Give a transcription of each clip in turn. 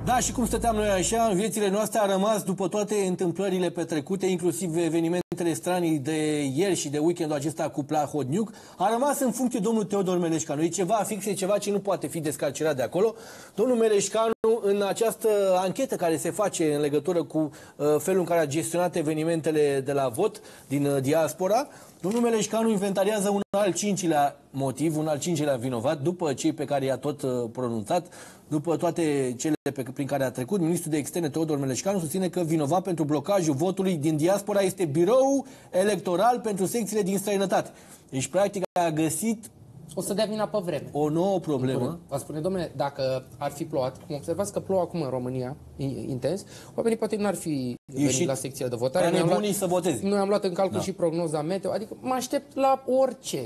Da, și cum stăteam noi așa, în viețile noastre a rămas, după toate întâmplările petrecute, inclusiv evenimentele stranii de ieri și de weekendul acesta cu Plahotniuc, a rămas în funcție domnul Teodor Meleșcanu. E ceva fix, e ceva ce nu poate fi descarcerat de acolo. Domnul Meleșcanu, în această anchetă care se face în legătură cu felul în care a gestionat evenimentele de la vot din diaspora, domnul Meleșcanu inventariază un al cincilea motiv, un al cincilea vinovat, după cei pe care i-a tot pronunțat, după toate cele prin care a trecut. Ministrul de Externe Teodor Meleșcanu susține că vinovat pentru blocajul votului din diaspora este biroul electoral pentru secțiile din străinătate. Deci, practic, a găsit o să dea vina pe vreme. O nouă problemă. Va spune, domnule, dacă ar fi plouat, cum observați că plouă acum în România, intens, oamenii poate nu ar fi venit la secția de votare. Noi am luat în calcul și prognoza meteo, adică mă aștept la orice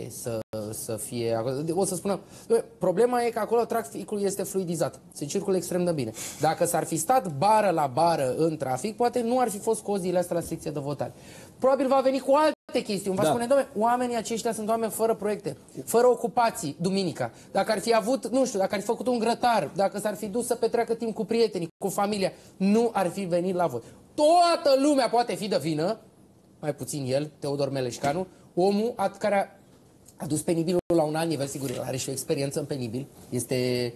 să fie. O să spunem, problema e că acolo traficul este fluidizat, se circulă extrem de bine. Dacă s-ar fi stat bară la bară în trafic, poate nu ar fi fost cozile astea la secția de votare. Probabil va veni cu alte chestiuni. Va spune, dom'le, oamenii aceștia sunt oameni fără proiecte, fără ocupații, duminica. Dacă ar fi avut, nu știu, dacă ar fi făcut un grătar, dacă s-ar fi dus să petreacă timp cu prietenii, cu familia, nu ar fi venit la vot. Toată lumea poate fi de vină, mai puțin el, Teodor Meleșcanu, omul care a dus penibilul la un alt nivel, sigur, el are și o experiență în penibil. Este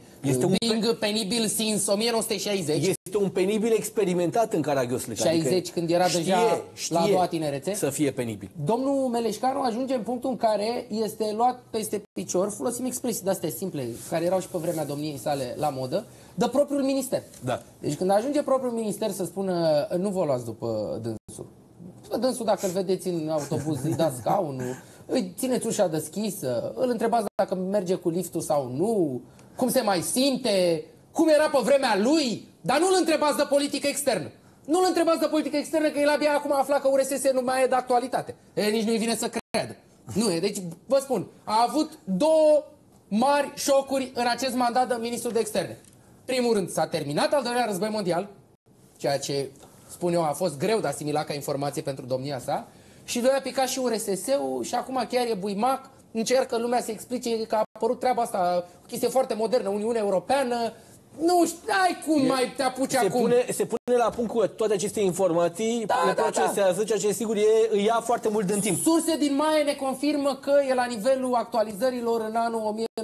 un penibil since 1960. Este un penibil experimentat în Caragiosle. 60, adică când era deja la a doua tinerețe. Să fie penibil. Domnul Meleșcanu ajunge în punctul în care este luat peste picior, folosim expresii de-astea simple, care erau și pe vremea domniei sale la modă, de propriul minister. Da. Deci când ajunge propriul minister să spună, nu vă luați după dânsul. Dânsul, dacă îl vedeți în autobuz, îi dați scaunul, îi țineți ușa deschisă, îl întrebați dacă merge cu liftul sau nu, cum se mai simte, cum era pe vremea lui, dar nu îl întrebați de politică externă. Nu îl întrebați de politică externă, că el abia acum afla că URSS nu mai e de actualitate. Nici nu-i vine să creadă. Nu e. Deci, vă spun, a avut două mari șocuri în acest mandat de ministru de externe. Primul rând, s-a terminat al doilea război mondial, ceea ce, spun eu, a fost greu de asimilat ca informație pentru domnia sa. Și doi, a picat și URSS-ul și acum chiar e buimac, încercă lumea să explice că a apărut treaba asta, o chestie foarte modernă, Uniunea Europeană. Nu știu, ai cum mai te apuci acum. Se pune la punct cu toate aceste informații, le procesează, ceea ce sigur îi ia foarte mult din timp. Surse din Maie ne confirmă că e la nivelul actualizărilor în anul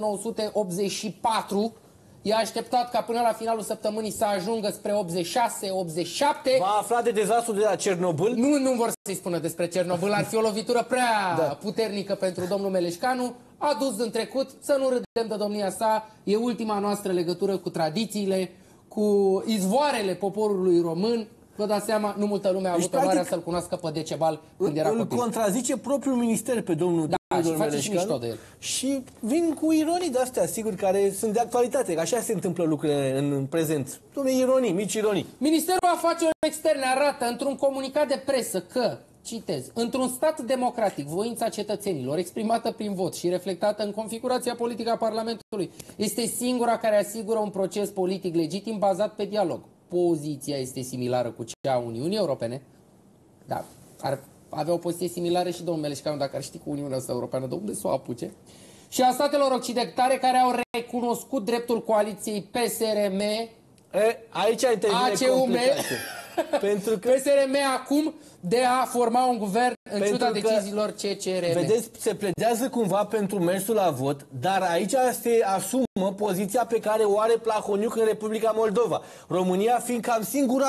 1984. E așteptat ca până la finalul săptămânii să ajungă spre 86-87. Va afla de dezastru de la Cernobâl? Nu vor să-i spună despre Cernobâl. Ar fi o lovitură prea puternică pentru domnul Meleșcanu. A dus în trecut, să nu râdem de domnia sa. E ultima noastră legătură cu tradițiile, cu izvoarele poporului român. Vă dați seama, nu multă lume a avut onoarea să-l cunoască pe Decebal când era copil. Îl contrazice propriul minister pe domnul Teodor Meleșcanu și vin cu ironii de-astea, sigur, care sunt de actualitate, că așa se întâmplă lucrurile în prezent. Dom'le, ironii, mici ironii. Ministerul Afacerilor Externe arată într-un comunicat de presă că, citez, într-un stat democratic, voința cetățenilor, exprimată prin vot și reflectată în configurația politică a Parlamentului, este singura care asigură un proces politic legitim bazat pe dialog. Poziția este similară cu cea a Uniunii Europene, dar ar avea o poziție similară și domnul Meleșcanu dacă ar ști cu Uniunea Europeană de unde să o apuce, și a statelor occidentale care au recunoscut dreptul coaliției PSRM, aici intervine complicație. Pentru că PSRM acum de a forma un guvern în ciuda deciziilor CCRM. Vedeți, se pledează cumva pentru mersul la vot, dar aici se asumă poziția pe care o are Plahotniuc în Republica Moldova. România fiind cam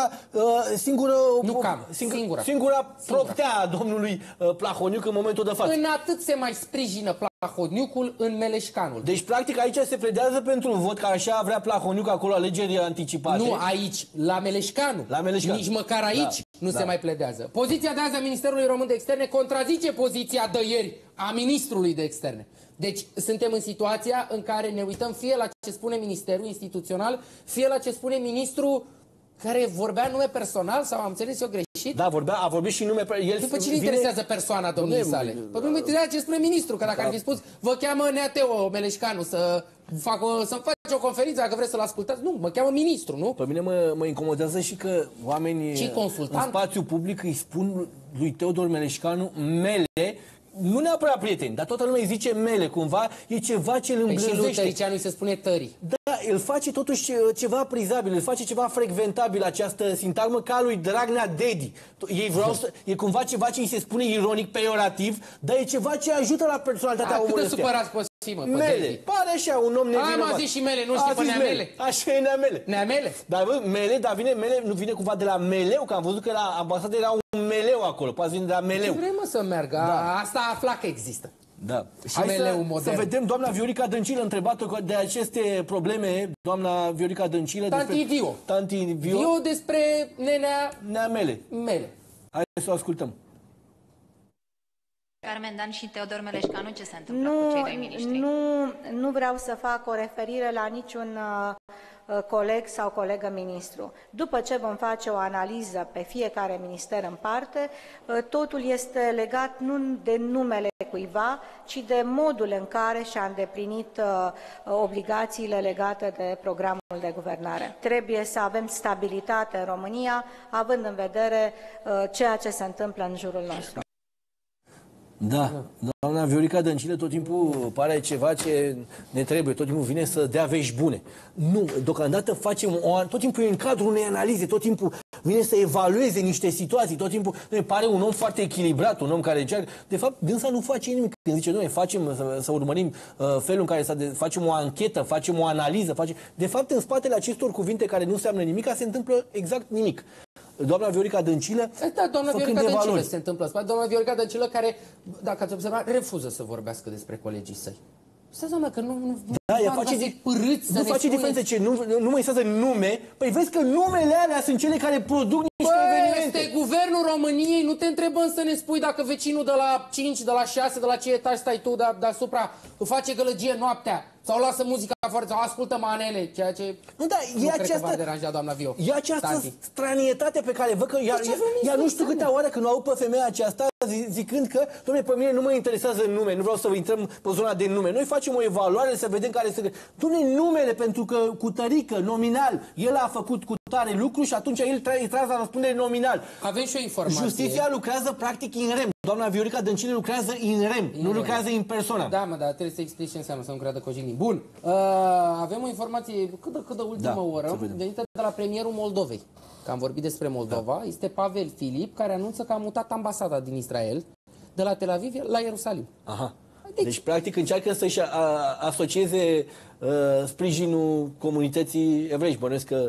singura proptea a domnului Plahotniuc în momentul de față. În atât se mai sprijină Plahotniucul în Meleșcanul. Deci, practic, aici se pledează pentru un vot, că așa vrea Plahotniuc acolo alegeri anticipate. Nu, aici, la Meleșcanu. Nici măcar aici nu se mai pledează. Poziția de azi a Ministerului Român de Externe contrazice poziția de ieri a Ministrului de Externe. Deci suntem în situația în care ne uităm fie la ce spune Ministerul Instituțional, fie la ce spune Ministrul care vorbea nume personal, sau am înțeles eu greșit? Da, a vorbit și nume personal. După cine interesează persoana domniei sale? Păi nu mă interesează ce spune ministrul, că dacă ar fi spus, vă cheamă Neateo Meleșcanu să faci o conferință dacă vreți să-l ascultați. Nu, mă cheamă ministru, nu? Pe mine mă incomodează și că oamenii în spațiu public îi spun lui Teodor Meleșcanu mele, nu neapărat prieteni, dar toată lumea îi zice mele, cumva, e ceva ce îl îmblânzește. Și lui Tăricianu îi se spune tării. Da, îl face totuși ceva prizabil, îl face ceva frecventabil această sintagmă ca lui Dragnea Dedi. Ei vreau să, e cumva ceva ce îi se spune ironic, peiorativ, dar e ceva ce ajută la personalitatea omului ăsta. Cât de supărați poți fi, mă, Mele, pare așa, un om nevinovat. Am zis și Mele, nu știi pe Neamele? Așa e Neamele. Neamele? Dar bă, Mele, dar vine Mele, nu vine cumva de la Meleu, că am văzut că la ambasadă era un Meleu acolo, poate vine de la Meleu. Ce vrem să meargă? Da. Asta afla că există. Da. Și Meleu modern. Să vedem doamna Viorica Dăncilă, întrebată de aceste probleme, doamna Viorica Dăncilă. Tanti Vio. Tanti Vio. Vio despre nenea Mele. Mele. Hai să o ascultăm. Carmen Dan și Teodor Meleșcanu, ce se întâmplă cu cei doi miniștri? Nu vreau să fac o referire la niciun coleg sau colegă ministru. După ce vom face o analiză pe fiecare minister în parte, totul este legat nu de numele cuiva, ci de modul în care și-a îndeplinit obligațiile legate de programul de guvernare. Trebuie să avem stabilitate în România, având în vedere ceea ce se întâmplă în jurul nostru. Da, doamna Viorica Dăncilă tot timpul pare ceva ce ne trebuie, tot timpul vine să dea vești bune. Nu, deocamdată facem tot timpul e în cadrul unei analize, tot timpul vine să evalueze niște situații, tot timpul ne pare un om foarte echilibrat, un om care încearcă. De fapt, dânsa nu face nimic. Când zice, noi facem să urmărim felul în care facem o anchetă, facem o analiză, de fapt, în spatele acestor cuvinte care nu înseamnă nimic, se întâmplă exact nimic. Doamna Viorica Dăncilă, da, doamna Viorica Dăncilă se întâmplă. Doamna Viorica Dăncilă care, dacă ați observat, refuză să vorbească despre colegii săi. Stai, doamna, că nu face diferență ce nu mai înseamnă nume. Păi vezi că numele alea sunt cele care produc niște evenimente. Este guvernul României, nu te întrebăm să ne spui dacă vecinul de la 5, de la 6, de la ce etaj stai tu deasupra, face gălăgie noaptea. Sau lasă muzica foarte, sau ascultă manele, ceea ce nu, da, nu cred că va deranja doamna Vio. E această stranietate pe care văd că ea nu știu câte oară când o aud pe femeia aceasta zicând că, dom'le, pe mine nu mă interesează nume, nu vreau să vă intrăm pe zona de nume. Noi facem o evaluare să vedem care se... Dom'le, numele, pentru că cu tărică, nominal, el a făcut cu tare lucru și atunci el trebuie să răspundere nominal. Avem și o informație. Justiția lucrează practic in rem. Doamna Viorica Dăncilă lucrează in rem, nu lucrează in persona. Da, mă, dar trebuie să explici ce înseamnă să nu creadă cojinim. Bun, avem o informație cât de ultimă oră, venită de la premierul Moldovei. Că am vorbit despre Moldova, este Pavel Filip, care anunță că a mutat ambasada din Israel de la Tel Aviv la Ierusalim. Aha. Deci practic încearcă să-și asocieze sprijinul comunității evreiești. Bănuiesc că...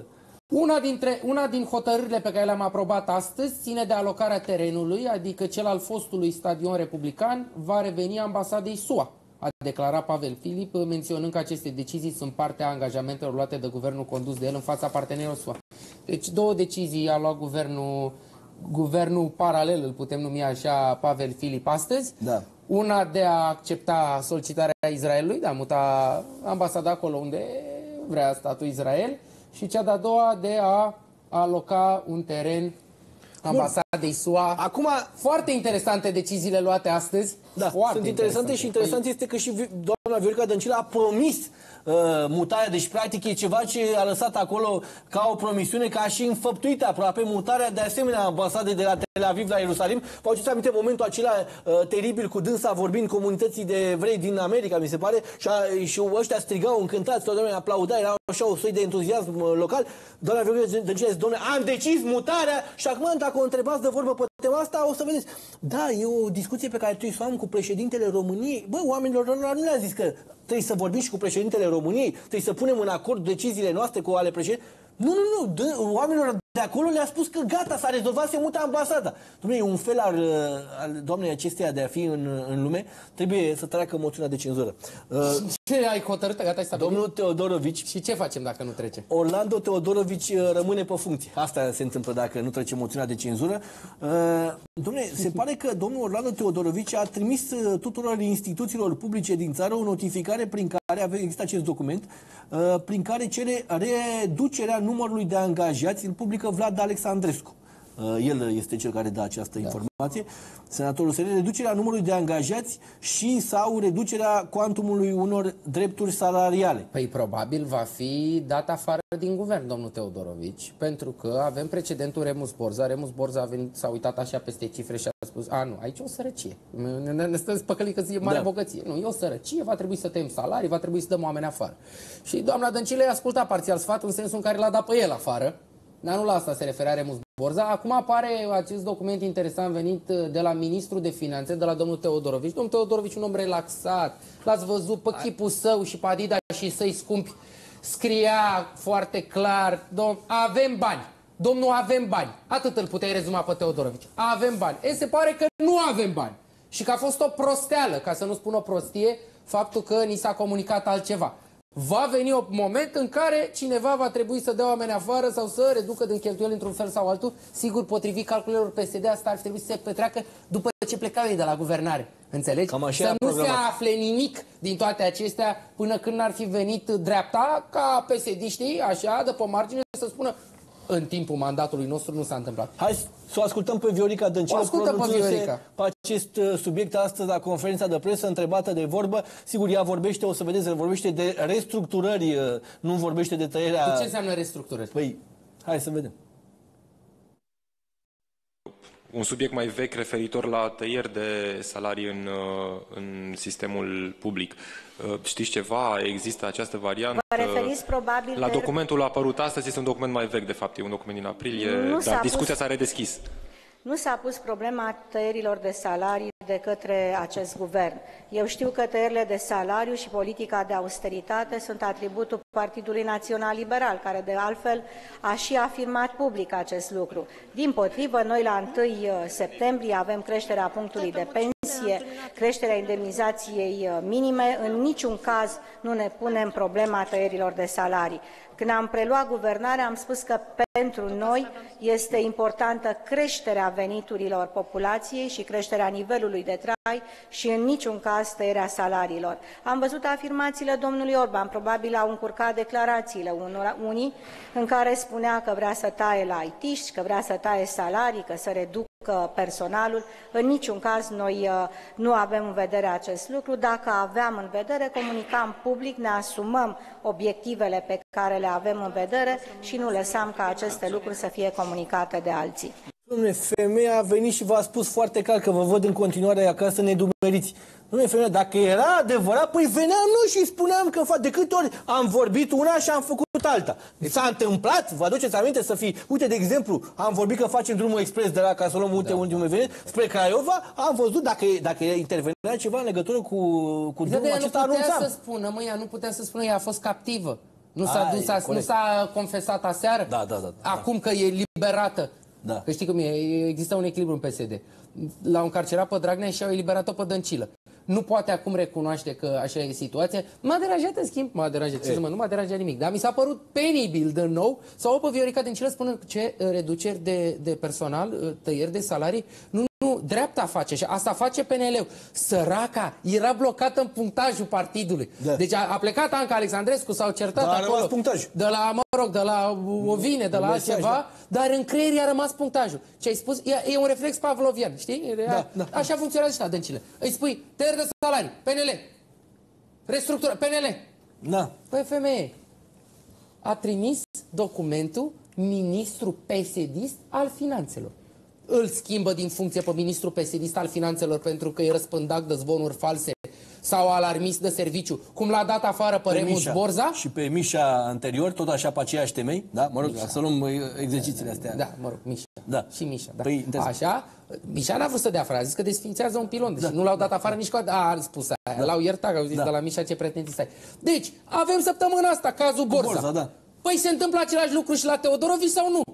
Una din hotărârile pe care le-am aprobat astăzi ține de alocarea terenului, adică cel al fostului stadion republican va reveni ambasadei SUA, a declarat Pavel Filip, menționând că aceste decizii sunt parte a angajamentelor luate de guvernul condus de el în fața partenerilor SUA. Deci două decizii a luat guvernul paralel, îl putem numi așa, Pavel Filip astăzi. Da. Una de a accepta solicitarea Israelului, de a muta ambasada acolo unde vrea statul Israel, și cea de-a doua de a aloca un teren ambasadei SUA. Acum, foarte interesante deciziile luate astăzi. Da, sunt interesante și interesant este că și doamna Viorica Dăncilă a promis mutarea, deci practic e ceva ce a lăsat acolo ca o promisiune, ca și înfăptuită aproape mutarea de asemenea ambasadei de la Tel Aviv la Ierusalim. Vă aduceți aminte momentul acela teribil cu dânsa vorbind comunității de evrei din America, mi se pare, și ăștia strigau încântați, toată lumea aplauda, era așa o soi de entuziasm local. Doamna Viorica Dăncilă zice, domnule, am decis mutarea și acum dacă o întrebați de vorbă pe tema asta, o să vedeți. Da, e o discuție pe care trebuie să o am cu președintele României. Bă, oamenilor nu le-a zis că trebuie să vorbim și cu președintele României, trebuie să punem în acord deciziile noastre cu ale președintelui. Nu, oamenilor de acolo le-a spus că gata, s-a rezolvat, se mută ambasada. Dom'le, e un fel al doamnei acesteia de a fi în lume, trebuie să treacă moțiunea de cenzură. Ce ai hotărât? Gata, ai stabilit? Domnul Teodorovici. Și ce facem dacă nu trece? Orlando Teodorovici rămâne pe funcție. Asta se întâmplă dacă nu trece moțiunea de cenzură. Dom'le, se pare că domnul Orlando Teodorovici a trimis tuturor instituțiilor publice din țară o notificare prin care există acest document, prin care cere reducerea numărului de angajați, îl publică Vlad Alexandrescu. El este cel care dă această informație. Senatorul SRL, reducerea numărului de angajați și sau reducerea cuantumului unor drepturi salariale. Păi probabil va fi dat afară din guvern, domnul Teodorovici, pentru că avem precedentul Remus Borza. Remus Borza s-a uitat așa peste cifre și a spus, nu, aici e o sărăcie. Ne stăm spăcălit că e mare bogăție. Nu, e o sărăcie, va trebui să tăiem salarii, va trebui să dăm oameni afară. Și doamna Dăncilă i-a ascultat parțial sfatul în sensul în care l-a dat pe el afară. Dar nu la asta se referea Remus Borza. Acum apare acest document interesant venit de la ministrul de finanțe, de la domnul Teodorovici. Domnul Teodorovici, un om relaxat, l-ați văzut pe chipul său și pe Adidas și săi scumpi, scria foarte clar, avem bani. Domnul, avem bani. Atât îl puteai rezuma pe Teodorovici. Avem bani. Se pare că nu avem bani. Și că a fost o prosteală, ca să nu spun o prostie, faptul că ni s-a comunicat altceva. Va veni un moment în care cineva va trebui să dea oameni afară sau să reducă din cheltuieli într-un fel sau altul. Sigur, potrivit calculelor PSD, asta ar trebui să se petreacă după ce plecau ei de la guvernare. Înțelegi? Să nu se afle nimic din toate acestea până când ar fi venit dreapta, ca PSD-știi, așa, de pe margine, să spună în timpul mandatului nostru nu s-a întâmplat. Hai să o ascultăm pe Viorica Dăncilă, pronunțându-se pe acest subiect astăzi la conferința de presă, întrebată de vorbă. Sigur, ea vorbește, o să vedeți, vorbește de restructurări, nu vorbește de tăierea... De ce înseamnă restructurări? Păi, hai să vedem. Un subiect mai vechi referitor la tăieri de salarii în sistemul public. Știți ceva? Există această variantă? Vă referiți probabil la documentul apărut astăzi, este un document mai vechi, de fapt, e un document din aprilie, dar discuția s-a redeschis. Nu s-a pus problema tăierilor de salarii de către acest guvern. Eu știu că tăierile de salariu și politica de austeritate sunt atributul Partidului Național Liberal, care de altfel a și afirmat public acest lucru. Dimpotrivă, noi la 1 septembrie avem creșterea punctului de pensie, creșterea indemnizației minime, în niciun caz nu ne punem problema tăierilor de salarii. Când am preluat guvernarea, am spus că pentru noi este importantă creșterea veniturilor populației și creșterea nivelului de trai și în niciun caz tăierea salariilor. Am văzut afirmațiile domnului Orban, probabil au încurcat declarațiile unii în care spunea că vrea să taie la IT-ști, că vrea să taie salarii, că să reducă personalul. În niciun caz noi nu avem în vedere acest lucru. Dacă aveam în vedere, comunicam public, ne asumăm obiectivele pe care le avem în vedere și nu lăsam ca aceste lucruri să fie comunicate de alții. Dom'le, femeia a venit și v-a spus foarte clar că vă văd în continuare acasă nedumeriți. Dom'le, femeia, dacă era adevărat, păi veneam noi și spuneam că de câte ori am vorbit una și am făcut alta. S-a întâmplat, vă aduceți aminte să fii, uite, de exemplu, am vorbit că facem drumul expres de la, ca să luăm unde vine, spre Craiova, am văzut dacă intervenea ceva în legătură cu drumul acesta, anunțam. Nu putea să spună, ea a fost captivă. Nu s-a confesat aseară? Da. Acum că e liberată. Da. Că știi cum e, există un echilibru în PSD. L-au încarcerat pe Dragnea și au eliberat-o pe Dăncilă. Nu poate acum recunoaște că așa e situația. M-a deranjat, în schimb, nu m-a deranjat nimic. Dar mi s-a părut penibil de nou să o pe Viorica Dăncilă spunând ce reduceri de personal, tăieri de salarii. Nu, dreapta face și asta face PNL-ul. Săraca era blocată în punctajul partidului. Da. Deci a plecat Anca Alexandrescu, s-au certat acolo. De la ovine, de la altceva, dar în creier i-a rămas punctajul. Ce ai spus? E un reflex pavlovian, știi? Da. Așa funcționează ăștia, Dăncilă. Îi spui, tăieri de salarii, PNL. Restructură, PNL. Da. Păi, femeie, a trimis documentul ministrul PSD-ist al finanțelor. Îl schimbă din funcție pe ministrul PSD-ist al finanțelor pentru că e răspândac de zvonuri false sau alarmist de serviciu, cum l-a dat afară pe Remus Borza. Și pe Mișa anterior, tot așa pe aceeași temei, da? Mă rog, să luăm exercițiile astea. Da, mă rog, Mișa. Da. Și Mișa, da. Păi, așa, Mișa n-a vrut să dea afară, a zis că desfințează un pilon, deci nu l-au dat afară nici când a spus aia. L-au iertat, că au zis de la Mișa ce pretenții să ai. Deci, avem săptămâna asta cazul Borza. Da. Păi se întâmplă același lucru și la Teodorovici sau nu?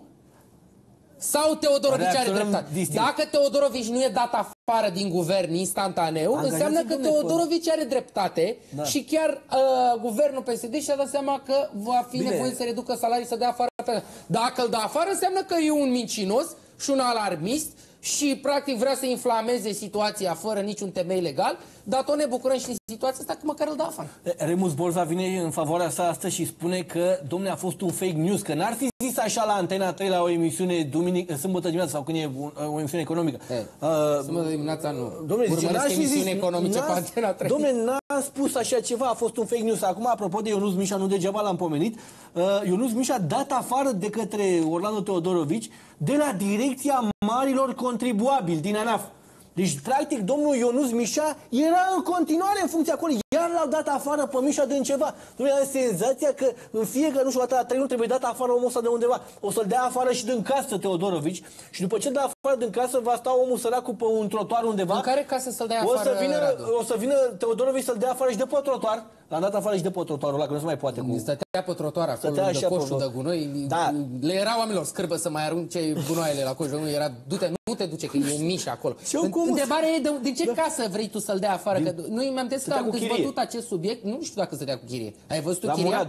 Sau Teodorovici are dreptate? Dacă Teodorovici nu e dat afară din guvern instantaneu, înseamnă că Teodorovici are dreptate și chiar guvernul PSD și-a dat seama că va fi nevoie să reducă salarii, să dea afară. Dacă îl dă afară, înseamnă că e un mincinos și un alarmist și practic vrea să inflameze situația fără niciun temei legal, dar tot ne bucurăm și în situația asta că măcar îl dă afară. Remus Borza vine în favoarea sa astăzi și spune că, domne, a fost un fake news, că n-ar fi zis zis așa la Antena 3 la o emisiune sâmbătă dimineața sau când e o emisiune economică. Sâmbătă dimineața nu. Dom'le, urmăresc emisiuni economice pe Antena 3. Dom'le, n-a spus așa ceva, a fost un fake news. Acum, apropo de Ionuț Mișa, nu degeaba l-am pomenit, Ionuț Mișa dat afară de către Orlando Teodorovici de la direcția marilor contribuabili din ANAF. Deci, practic, domnul Ionuț Mișa era în continuare în funcție acolo. Iar l-au dat afară pe Mișa de ceva. Dom'le, are senzația că în fiecare, nu știu, dată la 3 nu trebuie dat afară omul ăsta de undeva. O să-l dea afară și din casă Teodorovici și după ce dă afară din casă va sta omul săracul pe un trotuar undeva. În care casă să-l dea afară? O să vină Teodorovici să-l dea afară și de pe trotuar. L-a dat afară și de pe trotuarul ăla, că nu se mai poate cu... Stătea pe trotuar acolo, de coșul de gunoi. Da. Le era oamenilor scârbă să mai arunce gunoaiele la coș de gunoi. Era, du-te, nu te duce, că e Mișa acolo. Întrebarea e de ce casă vrei tu să-l dea afară? Că noi mi-am că am dezbătut acest subiect. Nu știu dacă stătea cu chirie. Ai văzut tu chiria?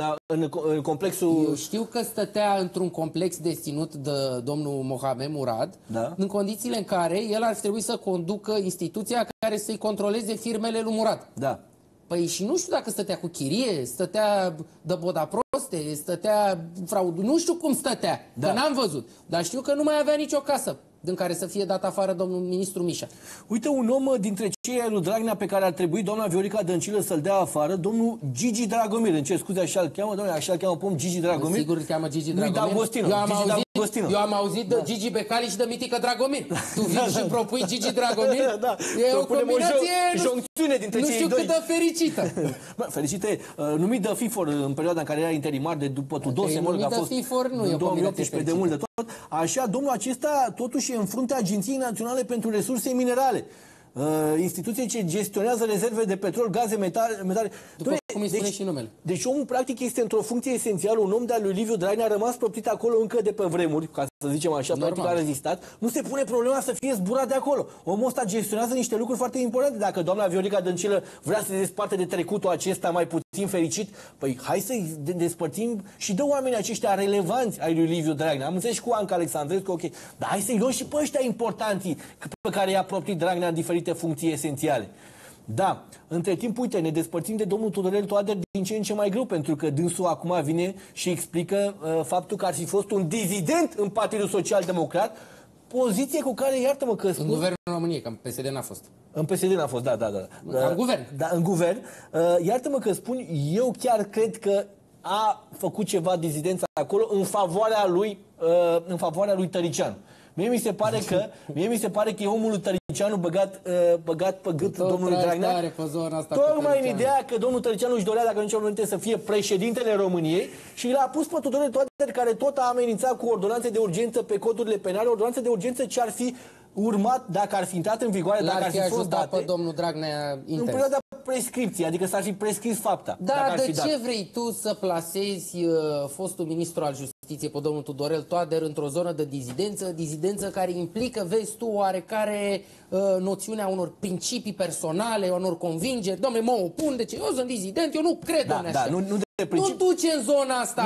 În complexul... Eu știu că stătea într-un complex deținut de domnul Mohamed Murad, în condițiile în care el ar trebui să conducă instituția care să-i controleze firmele lui Murad. Da. Păi și nu știu dacă stătea cu chirie, stătea de boda proste, stătea fraudă, nu știu cum stătea, că n-am văzut. Dar știu că nu mai avea nicio casă din care să fie dat afară domnul ministru Mișa. Uite, un om dintre cei ai lui Dragnea pe care ar trebui doamna Viorica Dăncilă să-l dea afară, domnul Gigi Dragomir. Îmi cer scuze, așa-l cheamă, doamne, așa-l cheamă pe om Gigi Dragomir. Sigur îl cheamă Gigi Dragomir. Eu am auzit de Gigi Becali și de Mitică Dragomir. Tu vii și propui Gigi Dragomir? Da. E o combinație, joncțiune dintre cei doi. Nu știu cât de fericită. Fericită e. Numit de FIFOR în perioada în care era interimar de după Tudor Semol, că a fost în 2018 de mult de tot. Așa, domnul acesta totuși e în fruntea Agenției Naționale pentru Resurse Minerale. Instituție ce gestionează rezerve de petrol, gaze, metale. După cum îi spune și numele. Deci omul practic este într-o funcție esențială, un om de-al lui Liviu Dragnea a rămas proptit acolo încă de pe vremuri, ca să zicem așa, practic a rezistat. Nu se pune problema să fie zburat de acolo. Omul ăsta gestionează niște lucruri foarte importante. Dacă doamna Viorica Dăncilă vrea să se desparte de trecutul acesta mai puțin fericit, păi hai să-i despărțim și de oamenii aceștia relevanți ai lui Liviu Dragnea. Am înțeles și cu Anca Alexandrescu, ok. Dar hai să-i luăm și pe ăștia importanti pe care i-a proptit Dragnea în diferite funcții esențiale. Da, între timp, uite, ne despărțim de domnul Tudorel Toader din ce în ce mai greu, pentru că dânsul acum vine și explică faptul că ar fi fost un dizident în Partidul Social Democrat, poziție cu care, iartă-mă că spun... În guvernul României, că în PSD n-a fost. În PSD n-a fost, da. În guvern. Da, în guvern. Iartă-mă că spun, eu chiar cred că a făcut ceva dizidență acolo în favoarea lui Tăricianu. Mie mi se pare că e omul lui Tăricianu băgat pe gât domnului Dragnea. Tocmai în ideea că domnul Tăricianu își dorea, dacă nu înainte, să fie președintele României și l-a pus pe Tudorel Toader, care tot a amenințat cu ordonanțe de urgență pe codurile penale, ordonanțe de urgență ce ar fi urmat dacă ar fi intrat în vigoare, dacă ar fi fost date pe domnul Dragnea în perioada prescripției, adică s-ar fi prescris fapta. Da, de ce vrei tu să plasezi fostul ministru al Justiției pe domnul Tudorel Toader într-o zonă de dizidență care implică, vezi tu, oarecare noțiunea unor principii personale, unor convingeri. Dom'le, mă opun, deci eu sunt dizident, eu nu cred în așa. Nu duce în zona asta.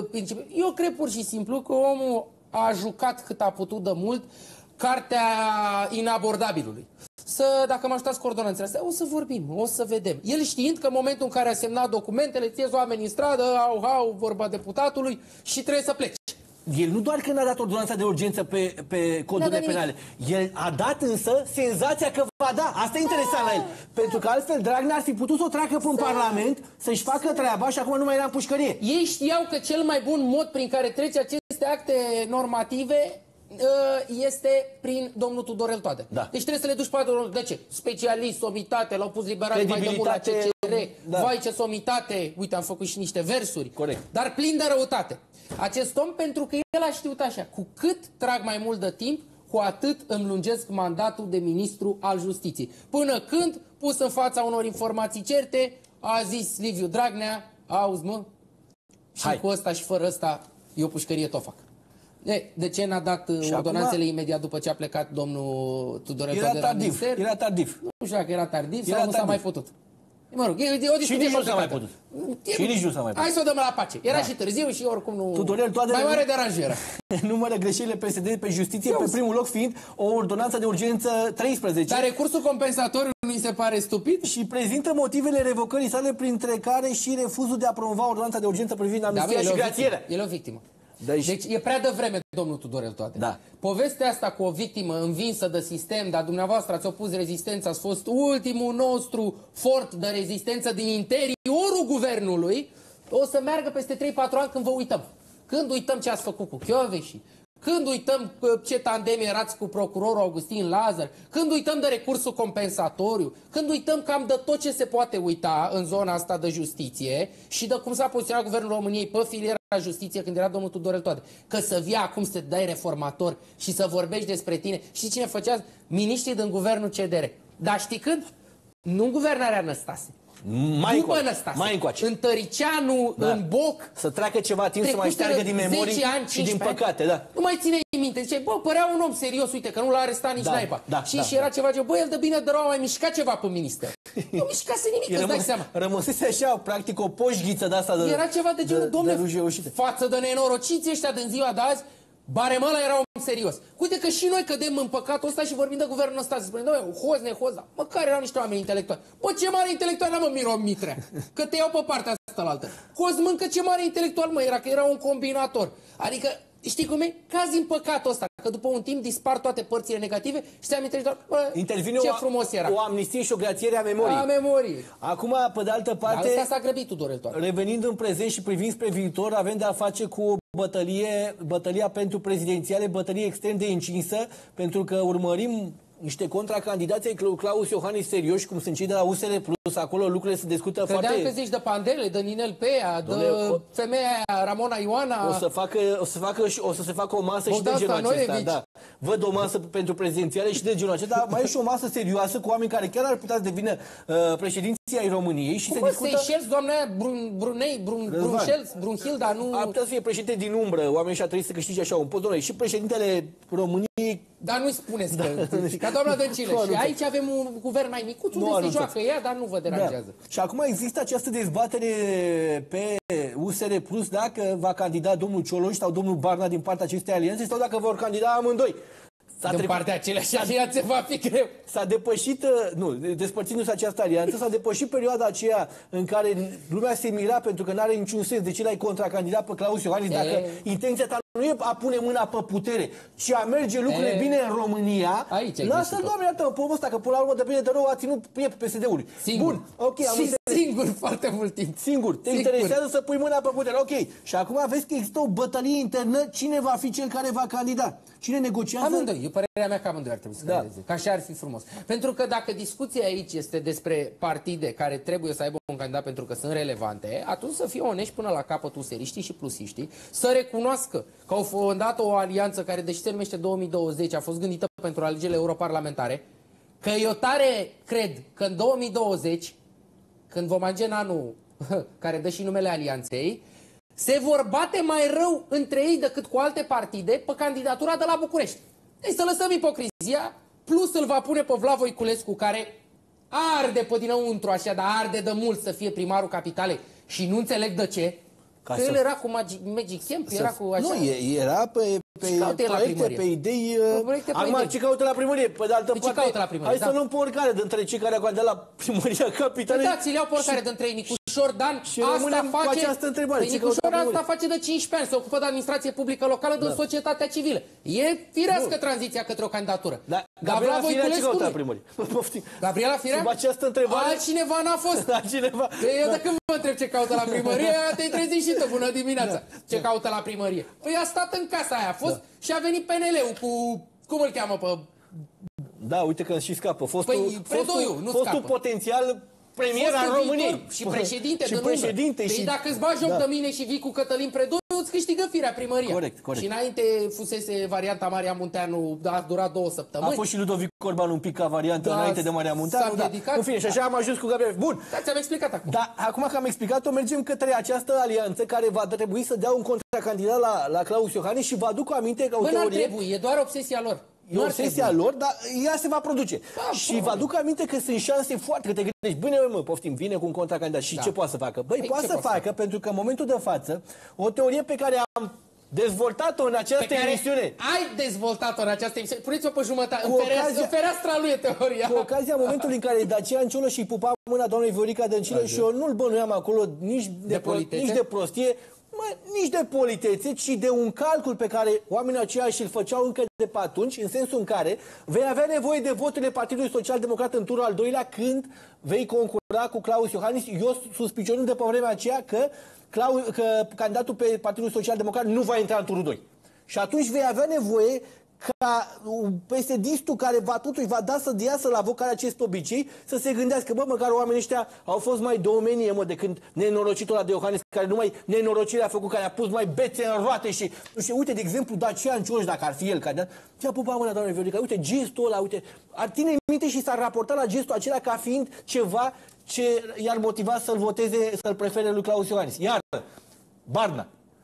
Eu cred pur și simplu că omul a jucat cât a putut de mult cartea inabordabilului. Dacă mă ajutați cu ordonanțele astea, o să vorbim, o să vedem. El știind că în momentul în care a semnat documentele, ți ies oamenii în stradă, vorba deputatului și trebuie să pleci. El nu doar că n-a dat ordonanța de urgență pe codurile penale, el a dat însă senzația că va da. Asta e interesant la el. Pentru că altfel Dragnea ar fi putut să o treacă până în Parlament, să-și facă treaba și acum nu mai era în pușcărie. Ei știau că cel mai bun mod prin care trece aceste acte normative este prin domnul Tudorel Toader. Da. Deci trebuie să le duci pe altul. De ce? Specialist, somitate, l-au pus liberali mai de mult la CCR. Da. Vai ce somitate. Uite, am făcut și niște versuri. Corect. Dar plin de răutate. Acest om, pentru că el a știut așa, cu cât trag mai mult de timp, cu atât îmi lungesc mandatul de ministru al Justiției. Până când, pus în fața unor informații certe, a zis Liviu Dragnea, auzi mă, și cu ăsta și fără ăsta, eu pușcărie tot fac. De ce n-a dat ordonanțele imediat după ce a plecat domnul Tudorel Toader la minister? Era tardiv. Nu știu dacă era tardiv sau nu s-a mai putut. Mă rog, și nici nu s-a mai putut. Hai să o dăm la pace. Era și târziu și oricum nu... Tudorel Toader mai mare deranjere. Numără greșelile PSD pe justiție, pe primul loc fiind o ordonanță de urgență 13. Dar recursul compensatoriu nu mi se pare stupid? Și prezintă motivele revocării sale, printre care și refuzul de a promova ordonanța de urgență privind amnistia și grațierea. El e o victimă. Deci e prea devreme, domnul Tudorel Toader. Da. Povestea asta cu o victimă învinsă de sistem, dar dumneavoastră ați opus rezistența, ați fost ultimul nostru fort de rezistență din interiorul guvernului, o să meargă peste 3-4 ani când vă uităm. Când uităm ce ați făcut cu Chioveși, când uităm ce tandem erați cu procurorul Augustin Lazar, când uităm de recursul compensatoriu, când uităm cam de tot ce se poate uita în zona asta de justiție și de cum s-a poziționat Guvernul României pe filiera justiție când era domnul Tudorel Toader. Că să vii acum să te dai reformator și să vorbești despre tine. Știi cine făcea? Miniștrii din Guvernul CDR. Dar știi când? Nu în guvernarea Năstase. Mai încoace. În Tăricianu, în Boc. Să treacă ceva timp să mai șteargă din memorii și din păcate, da. Nu mai ține minte. Zice, bă, părea un om serios, uite, că nu l-a arestat nici naiba. Și era ceva, bă, el de bine de rău a mai mișcat ceva pe minister. Nu mișcase nimic, îți dai seama. Rămăsese așa, practic, o poșghiță de asta de... Era ceva de genul, dom'le, față de nenorociții ăștia din ziua de azi, Baremala era un serios. Uite că și noi cădem în păcatul ăsta și vorbim de guvernul ăsta. Să spunem, doamne, Hoza, măcar erau niște oameni intelectuali. Bă, ce mare intelectual era, mă, Miron Mitrea. Că te iau pe partea asta la altă. Cosmâncă ce mare intelectual, mă, era, că era un combinator. Adică, știi cum e? Cazi în păcatul ăsta. Că după un timp dispar toate părțile negative și te amintești doar, bă, intervine ce frumos era. O amnistie și o grațiere a memoriei. A memoriei. Acum, pe de altă parte, asta s-a grăbit Tudorel Toader. Revenind în prezent și privind spre viitor, avem de a face cu o bătălia pentru prezidențiale, bătălie extrem de încinsă, pentru că urmărim niște contracandidați ai Claus Iohannis serioși, cum sunt cei de la USR Plus, acolo lucrurile se discută foarte... Credeam că zici de Pandele, de Ninel Pea, de femeia aia, Ramona Ioana... O să se facă o masă și de genul acesta. Da. Văd o masă pentru prezidențiale și de genul acesta, dar mai e și o masă serioasă cu oameni care chiar ar putea să devină președinții ai României și se discută... Seychelles, doamna aia, Brunhilda, nu... Ar putea să fie președinte din umbră, oamenii ăștia trebuie să câștige așa un post, doamne, și președintele României... Dar nu-i spuneți ca doamna Dăncilă. Și aici avem un guvern mai micuț unde se joacă ea, dar nu vă deranjează. Da. Și acum există această dezbatere pe USR Plus dacă va candida domnul Cioloș sau domnul Barna din partea acestei alianțe sau dacă vor candida amândoi. Din partea aceleași alianțe va fi greu. S-a depășit, despărțindu-se această alianță, s-a depășit perioada aceea în care lumea se mira pentru că n-are niciun sens de ce l-ai contracandidat pe Claus Iohannis dacă intenția ta nu e a pune mâna pe putere, ci a merge lucrurile bine în România. Lasă-l, doamne, iată, pomul ăsta, că până la urmă de bine de rău a ținut piept PSD-ului. Bun, ok, am singur foarte mult timp. Singur, te interesează să pui mâna pe putere, ok. Și acum vezi că există o bătălie internă, cine va fi cel care va candida? Cine negociază? Amândoi, e părerea mea că amândoi ar trebui să candideze. Că așa ar fi frumos. Pentru că dacă discuția aici este despre partide care trebuie să aibă un candidat pentru că sunt relevante, atunci să fie onești până la capăt useriștii și plusiștii, să recunoască că au fondat o alianță care, deși se numește 2020, a fost gândită pentru alegerile europarlamentare, că eu tare cred că în 2020, când vom ajunge în anul care dă și numele alianței, se vor bate mai rău între ei decât cu alte partide pe candidatura de la București. Deci să lăsăm ipocrizia, plus îl va pune pe Vlad Voiculescu, care arde pe dinăuntru așa, dar arde de mult să fie primarul capitalei și nu înțeleg de ce. Că el era cu Magic Camp, era cu așa... Nu, era pe proiecte, pe idei... Acum, ce caută la primărie? Pe de altă parte, hai să luăm pe oricare dintre cei care au candidat la primăria capitalei. Da, ți le iau pe oricare dintre ei. Nicușor Dan, asta face de 15 ani, se ocupă de administrație publică locală, de societatea civilă. E firească tranziția către o candidatură. Gabriela Firea ce caută la primărie? Gabriela Firea? Altcineva n-a fost. Eu de când mă întreb ce caută la primărie, te-ai trezit și tu, bună dimineața. Ce caută la primărie? Păi a stat în casa aia, a fost și a venit PNL-ul cu, cum îl cheamă pe... Da, uite că și scapă. Fostul potențial premier al României. Și președinte de număr. Și dacă îți bagi joc de mine și vii cu Cătălin Predoiu, îți câștigă Firea primăria. Corect. Și înainte fusese varianta Maria Munteanu, a durat 2 săptămâni. A fost și Ludovic Orban un pic ca variantă înainte de Maria Munteanu. În fine, și așa am ajuns cu Gabriel. Bun. Ți-am explicat acum. Dar acum că am explicat-o, mergem către această alianță care va trebui să dea un contracandidat la Claus Iohannis și vă aduc aminte că o teorie... Bă, n-ar trebui, e doar obsesia lor. E obsesia lor, dar ea se va produce. Și vă aduc aminte că sunt șanse foarte, că te gândești, bine, poftim, vine cu un contracandidat și ce poate să facă? Băi, poate să facă, pentru că în momentul de față, o teorie pe care am dezvoltat-o în această emisiune. Ai dezvoltat-o în această emisiune. Puneți-o pe jumătate. În fereastra lui e teoria. Cu ocazia momentului în care Dacian Cioloș și pupa mâna doamnei Viorica Dăncilă și eu nu-l bănuiam acolo nici de prostie. nici de politețe, ci de un calcul pe care oamenii aceia și-l făceau încă de pe atunci, în sensul în care vei avea nevoie de voturile Partidului Social Democrat în turul al doilea când vei concura cu Klaus Iohannis. Eu suspicionând de pe vremea aceea că candidatul pe Partidul Social Democrat nu va intra în turul 2. Și atunci vei avea nevoie ca PSD-istul care totuși va da să iasă la vocarea acest obicei, să se gândească, bă, măcar oamenii ăștia au fost mai de omenie, mă, decât nenorocitul ăla de Iohannis, care numai nenorocirea a făcut, care a pus mai bețe în roate și, nu știu, uite, de exemplu, Dacian Cioloș, dacă ar fi el candidat, ce-a pupat mâna, doamne Viorica, uite, gestul ăla, uite, ar ține minte și s-ar raporta la gestul acela ca fiind ceva ce i-ar motiva să-l voteze, să-l prefere lui Klaus Iohannis. Iar Barna.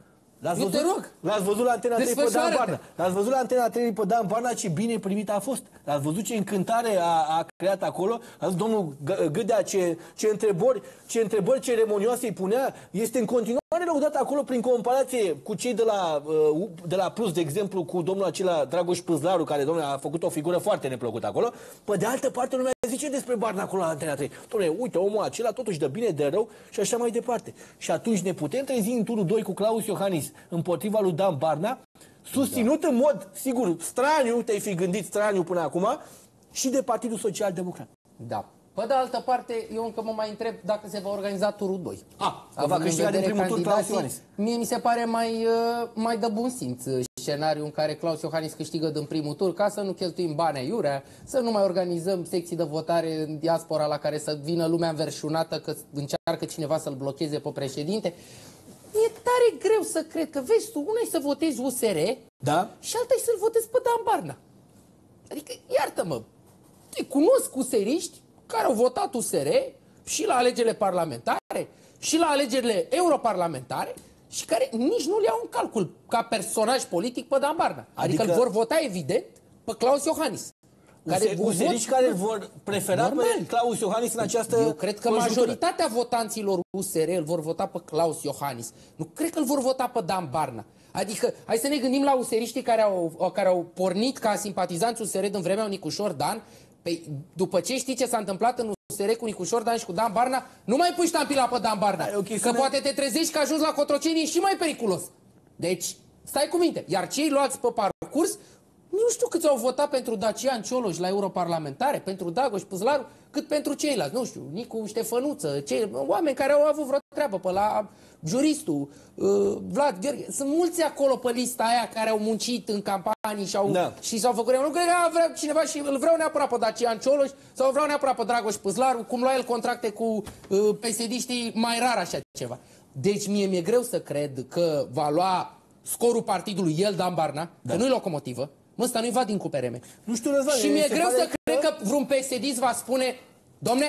L-ați văzut la Antena 3 pe Dan Barna. L-ați văzut la Antena 3 pe Dan Barna, ce bine primit a fost. L-ați văzut ce încântare a creat acolo. Ați văzut domnul Gâdea ce întrebări ceremonioase îi punea. Este în continuare lăudat acolo prin comparație cu cei de la Plus, de exemplu, cu domnul acela Dragoș Pâzlaru, care, domnule, a făcut o figură foarte neplăcută acolo. Pe de altă parte, lumea zice despre Barna acolo la Antena 3. Domnule, uite, omul acela totuși dă bine, de rău și așa mai departe. Și atunci ne putem trezi în turul 2 cu Klaus Iohannis împotriva lui Dan Barna, susținut în mod, sigur, straniu, te-ai fi gândit straniu până acum, și de Partidul Social Democrat. Da. Pe de altă parte, eu încă mă mai întreb dacă se va organiza turul 2. Că va câștiga din primul tur Klaus Iohannis. Mie mi se pare mai de bun simț scenariul în care Klaus Iohannis câștigă din primul tur, ca să nu cheltuim bani aiurea, să nu mai organizăm secții de votare în diaspora la care să vină lumea înverșunată că încearcă cineva să-l blocheze pe președinte. E tare greu să cred că, vezi tu, una e să votezi USR, da? Și alta e să-l votezi pe Dan Barna. Adică, iartă-mă, cunosc useriști care au votat USR și la alegerile parlamentare și la alegerile europarlamentare și care nici nu le iau în calcul ca personaj politic pe Dan Barna. Adică îl vor vota, evident, pe Klaus Iohannis. Useriști care îl vor prefera pe Klaus Iohannis în această Eu cred că majoritatea votanților USR îl vor vota pe Klaus Iohannis. Nu cred că îl vor vota pe Dan Barna. Adică, hai să ne gândim la useriștii care au pornit ca simpatizanți USR din vremea lui Nicușor Dan. Păi, după ce știi ce s-a întâmplat în USR cu Nicușor Dan și cu Dan Barna, nu mai pui ștampila pe Dan Barna. Că poate te trezești că ajungi la Cotroceni, e și mai periculos. Deci, stai cu minte. Iar cei luați pe parcurs, nu știu câți au votat pentru Dacian Cioloș la europarlamentare, pentru Dragoș Pâzlaru, cât pentru ceilalți. Nu știu, Nicu Ștefănuță, oameni care au avut vreo treabă pe la juristul, Vlad Gheorghe. Sunt mulți acolo pe lista aia care au muncit în campanii și s-au făcut. Nu cred că vrea cineva și îl vreau neapărat pe Dacian Cioloș sau vreau neapărat pe Dragoș Pâzlaru, cum lua el contracte cu PSD-știi, mai rar așa ceva. Deci mie mi-e greu să cred că va lua scorul partidului el, Dan Barna, că nu-i locomotivă. Mă, ăsta nu-i va din cu PRM. Nu știu, Răzvan, și mi-e greu să cred că vreun PSD va spune, domne,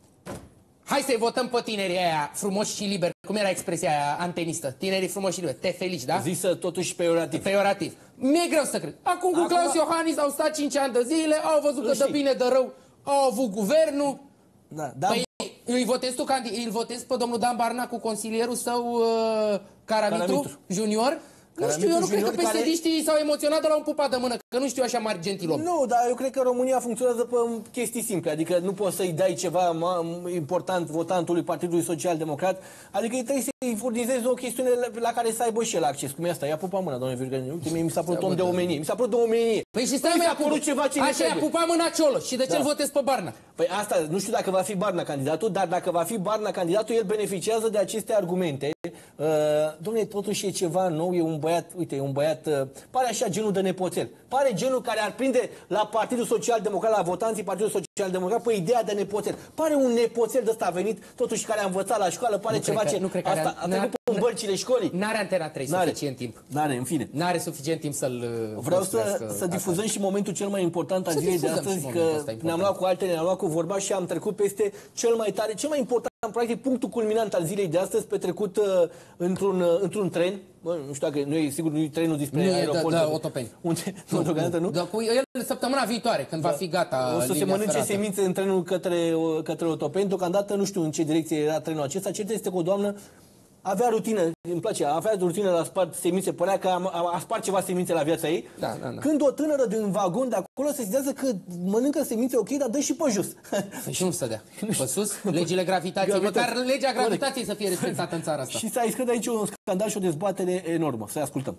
hai să-i votăm pe tinerii aia frumoși și liberi. Cum era expresia aia antenistă? Tinerii frumoși și liberi. Te felici, da? Zisă totuși peiorativ. Peiorativ. Mi-e greu să cred. Acum cu Klaus Iohannis au stat 5 ani de zile, au văzut că dă bine, dă rău, au avut guvernul. Da. Păi, îl votezi pe domnul Dan Barna cu consilierul său Caramitru Junior? Nu știu, eu nu cred că PSD-știi s-au emoționat de la un pupat de mână, că nu știu așa mari gentilom. Nu, dar eu cred că România funcționează pe chestii simple, adică nu poți să-i dai ceva important votantului Partidului Social Democrat, adică trebuie să-i furnizezi o chestiune la care să aibă și el acces. Cum e asta? I-a pupat mâna, doamne Virgăniu. Mie mi s-a părut om de omenie. Mi s-a părut de omenie. Păi și stai, a părut ceva ce așa i-a pupat mâna Cioloș. Și de ce îl votezi pe Barna? Păi asta, nu știu dacă va fi Barna candidatul, dar dacă va fi Barna candidatul, el beneficiază de aceste argumente. Dom'le, totuși e ceva nou, e un băiat, uite, e un băiat, pare așa genul de nepoțel. Pare genul care ar prinde la Partidul Social Democrat, la votanții Partidului Social Democrat, pe ideea de nepoțel. Pare un nepoțel de ăsta venit, totuși care a învățat la școală, pare ceva ce... Asta a trecut în bărcile școlii. N-are Antena 3 suficient timp. N-are, în fine. N-are suficient timp să-l... Vreau să difuzăm și momentul cel mai important al zilei de astăzi, că ne-am luat cu altele, ne-am luat cu vorba și am trecut peste cel mai tare, cel mai important, practic, punctul culminant al zilei de astăzi, petrecut într-un tren. Bă, nu știu dacă nu e sigur, nu e trenul despre aeroport. Da, Otopeni. Unde? Nu? Da, cu el săptămâna viitoare, când va fi gata. O să se mănânce semințe în trenul către Otopeni. Deocamdată nu știu în ce direcție era trenul acesta. Cert este că o doamnă avea rutină, îmi place, avea rutină la spart semințe, părea că a spart ceva semințe la viața ei. Da. Când o tânără din vagon de acolo se sesizează că mănâncă semințe ok, dar dă și pe jos. Și nu stădea. Pe sus, legile gravitației, măcar legea gravitației să fie respectată în țara asta. Și s-a iscat aici un scandal și o dezbatere enormă. Să-i ascultăm.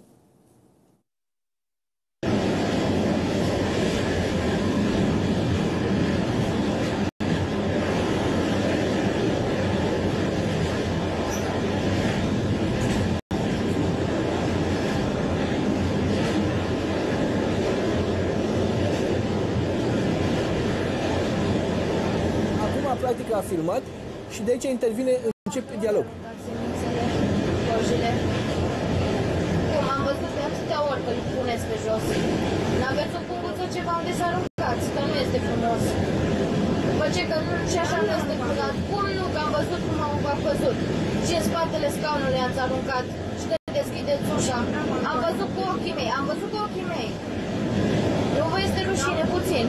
Practic a filmat și de aici intervine, începe dialog. Cum am văzut de atâtea ori că îl puneți pe jos. N-aveți o punguță ceva unde să aruncați, că nu este frumos. După ce că nu, și așa nu este frumos. Cum nu? Că am văzut cum am văzut. Și în spatele scaunului ați aruncat și că deschideți ușa. Am văzut cu ochii mei, Nu vă este rușine puțin.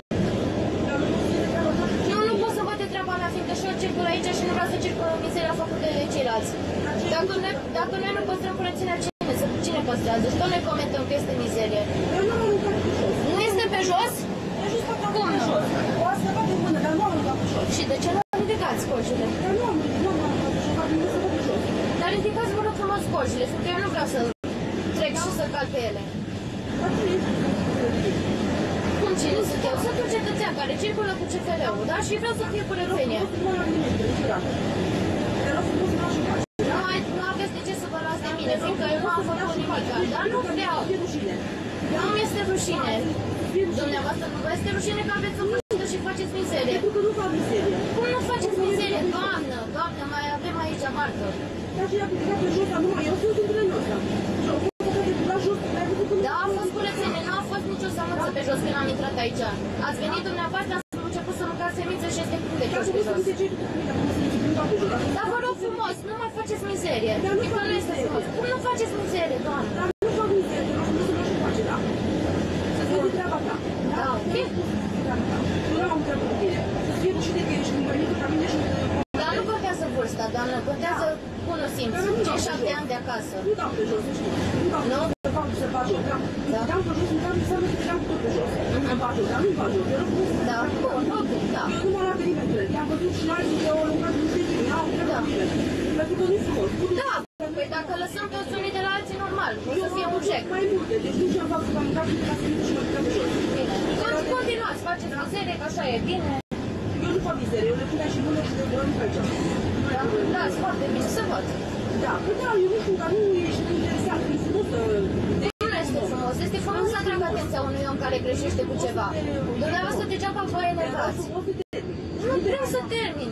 Fiindcă și eu circul aici și nu vreau să circul în mizeria făcută de ceilalți. Dacă noi nu păstrăm curățenia, cine păstrează? Și tot noi comentăm că este mizerie. Nu este pe jos? Cum nu? O ați scăpat de mână, dar nu am aruncat pe jos. Și de ce nu ridicați cojile? Dar nu am aruncat pe jos. Dar ridicați, vă rog frumos, cojile, pentru că eu nu vreau să trec și să cal pe ele. Cum cine sunt eu? Sunt un cetățean care circulă cu CFR-ul, da? Și vreau să fie curățenie. Nu aveți de ce să vă luați de mine, fiindcă eu nu am făcut nimic, dar nu vreau. Nu mi este rușine. Dumneavoastră nu vă este rușine că aveți o vârstă și faceți mizerie. Cum nu faceți mizerie? Doamnă, mai avem aici marcă. Da, a fost curățenie, nu a fost nicio sămânță pe jos când am intrat aici. Ați venit dumneavoastră, ați început să mâncați semințe și este plin de jos pe jos. Dar vă rog frumos, nu mai faceți mizerie. Fiindcă nu este frumos. Cum nu faceți mizerie, doamnă? Dar nu fac mizerie, nu se face, da? Să fie de treaba ta. Da, ok? Nu am treabă cu tine. Să fie rușine că ești un bănică ca mine și... Dar nu contează vârsta, doamnă, contează bunul simț. Cei 7 ani de acasă. Nu dau pe jos, nu știu. Nu dau pe jos. Să fac jos, da? Dam pe jos, înseamnă că dam tot pe jos. Am fac jos, dar nu-i fac jos. Da, ok, da. Eu nu mă la perimetrele. I-am văzut și alții de o lungat nu știu cine. Au treabă cu mine. Pentru că nu-i frumos. Da, păi dacă lăsăm toți unii de la alții, normal. Nu să fie un cec. Mai multe, deci nu știu am făcut, am mâncat ca să și mă duc pe jos. Bine. Continuați, faceți mizerie, că așa e bine. Eu nu fac mizerie, eu le pun și mână și de curăm pe aici. Da, foarte bine, să văd. Da, da, eu nu știu, dar nu ești interesat, e frumos să... Nu este frumos, este frumos să atrag atenția unui om care greșește cu ceva. Dumneavoastră degeaba vă enervați. Nu vreau să termin.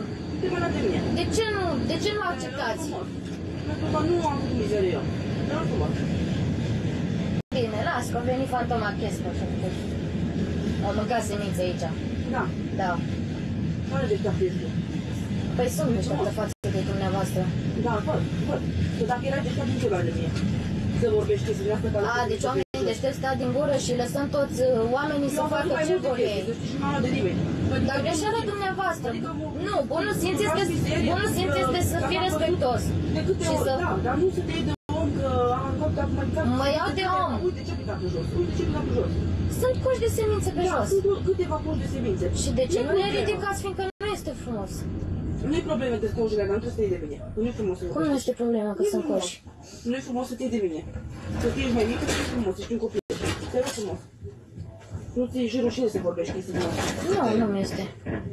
De ce nu acceptați? Pentru că nu am făcut mizerie eu. Dar frumos. Bine, las, că a venit fantoma Chesper și am mâncat semințe aici. Da. Da. Care de ăștia Chesper? Păi sunt deșteaptă față de dumneavoastră. Da, văd. Că dacă era deștept, nu ce luai de mine. Să vorbești, să vrească ca la... A, deci oamenii deștept stă din gură și lăsăm toți oamenii să facă ce vor ei. Și nu am luat de nimeni. Dar greșeala dumneavoastră. Nu, bunul simț este să fii respectos. Da, dar nu să te iei de om că am aruncat acum mai... Mă iau de om. Uite ce picat pe jos. Uite ce picat pe jos. Sunt coși de semințe pe jos. Da, sunt câteva coși de semințe. Și de ce nu le ridicați, fiindcă nu este frumos? Nu-i problemă de cojile, dar nu trebuie să te iei de mine. Nu-i frumos să Cum nu este problema că sunt coși? Nu-i frumos să te iei de mine. Să fii mai mică, să fii frumos, ești un copil. Te rog frumos. Nu ți-e și rușine să vorbești chestii din asta. Nu este.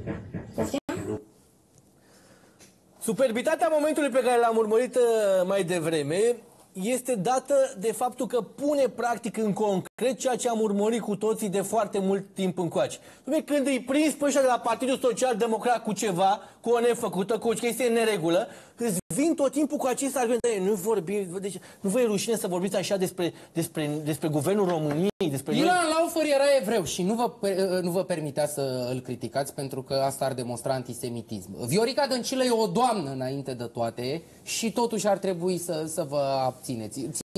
Superbitatea momentului pe care l-am urmărit mai devreme este dată de faptul că pune practic în concret ceea ce am urmărit cu toții de foarte mult timp încoace. Când îi prins pe ăștia de la Partidul Social Democrat cu ceva, cu o nefăcută, cu o chestie în neregulă, îți vin tot timpul cu acest argument. Deci, nu vă e rușine să vorbiți așa despre Guvernul României? Ilan Laufer era evreu și nu vă permitea să îl criticați pentru că asta ar demonstra antisemitism. Viorica Dăncilă e o doamnă înainte de toate și totuși ar trebui să vă abțineți.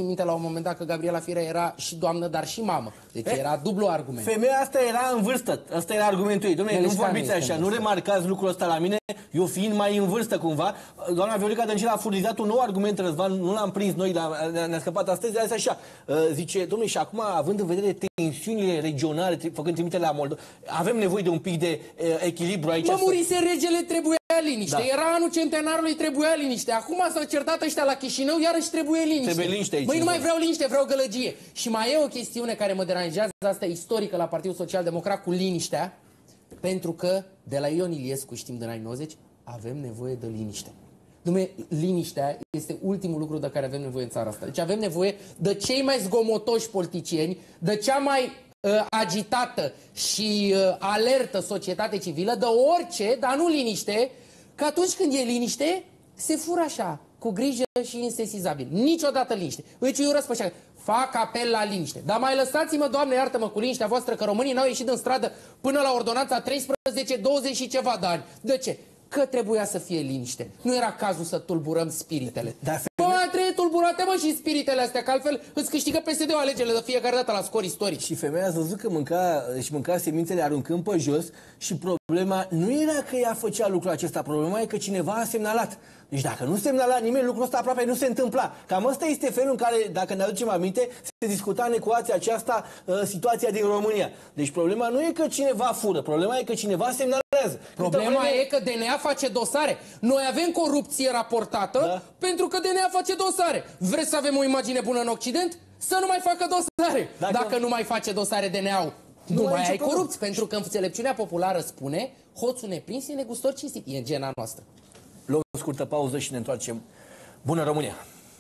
minte la un moment dat că Gabriela Firea era și doamnă, dar și mamă. Deci era dublu argument. Femeia asta era în vârstă. Asta era argumentul ei. Dom'le, nu vorbiți așa, nu remarcați lucrul ăsta la mine, eu fiind mai în vârstă cumva. Doamna Viorica Dăncilă a furnizat un nou argument, Răzvan, nu l-am prins noi, ne-a scăpat astăzi, azi așa. Zice, dom'le, și acum, având în vedere tensiunile regionale, făcând trimitere la Moldova, avem nevoie de un pic de echilibru aici. Mă, murise regele, trebuia liniște. Da. Era anul centenarului, trebuia liniște. Acum s-au certat ăștia la Chișinău, iarăși trebuie liniște. Trebuie liniște aici. Băi, nu mai vreau liniște, vreau gălăgie. Și mai e o chestiune care mă deranjează, asta istorică la Partidul Social Democrat cu liniștea, pentru că de la Ion Iliescu, știm din anii 90, avem nevoie de liniște. Liniștea este ultimul lucru de care avem nevoie în țara asta. Deci avem nevoie de cei mai zgomotoși politicieni, de cea mai agitată și alertă societate civilă, de orice, dar nu liniște, că atunci când e liniște, se fură așa, cu grijă și insesizabil. Niciodată liniște. Uite, eu răspășeam, fac apel la liniște. Dar mai lăsați-mă, Doamne, iartă-mă, cu liniștea voastră, că românii n-au ieșit în stradă până la ordonanța 13, 20 și ceva de ani. De ce? Că trebuia să fie liniște. Nu era cazul să tulburăm spiritele. Trebuie tulburate, mă, și spiritele astea, că altfel îți câștigă PSD-ul alegerile de fiecare dată la scor istoric. Și femeia a văzut că mânca semințele aruncând pe jos și problema nu era că ea făcea lucrul acesta, problema e că cineva a semnalat. Deci dacă nu semnala nimeni, lucrul ăsta aproape nu se întâmpla. Cam ăsta este felul în care, dacă ne aducem aminte, se discuta în ecuația aceasta situația din România. Deci problema nu e că cineva fură, problema e că cineva semnalează. Problema e că DNA face dosare. Noi avem corupție raportată pentru că DNA face dosare. Vreți să avem o imagine bună în Occident? Să nu mai facă dosare. Dacă nu mai face dosare DNA-ul, nu mai ai corupți, pentru că înțelepciunea populară spune hoțul neprins e negustor cinstit. E gena noastră. Luăm o scurtă pauză și ne întoarcem. Bună România!